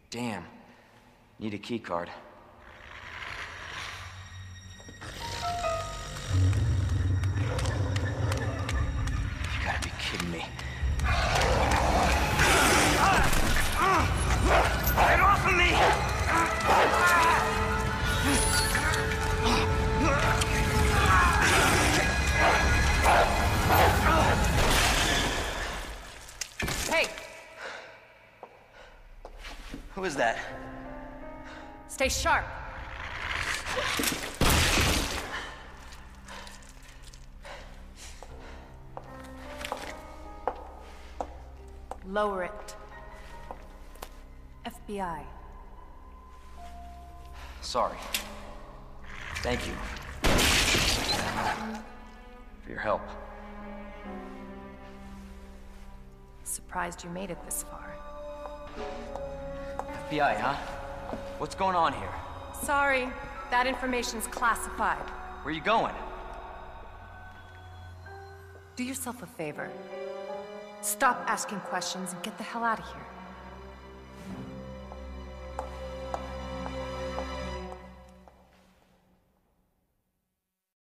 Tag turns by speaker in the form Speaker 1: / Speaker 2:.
Speaker 1: Damn. Need a key card. You gotta be kidding me. Get off of me!
Speaker 2: Hey!
Speaker 1: Who is that?
Speaker 2: Stay sharp. Lower it. FBI.
Speaker 1: Sorry. Thank you. For your help.
Speaker 2: Surprised you made it this far.
Speaker 1: FBI, huh? What's going on here?
Speaker 2: Sorry, that information's classified.
Speaker 1: Where you going?
Speaker 2: Do yourself a favor. Stop asking questions and get the hell out of here.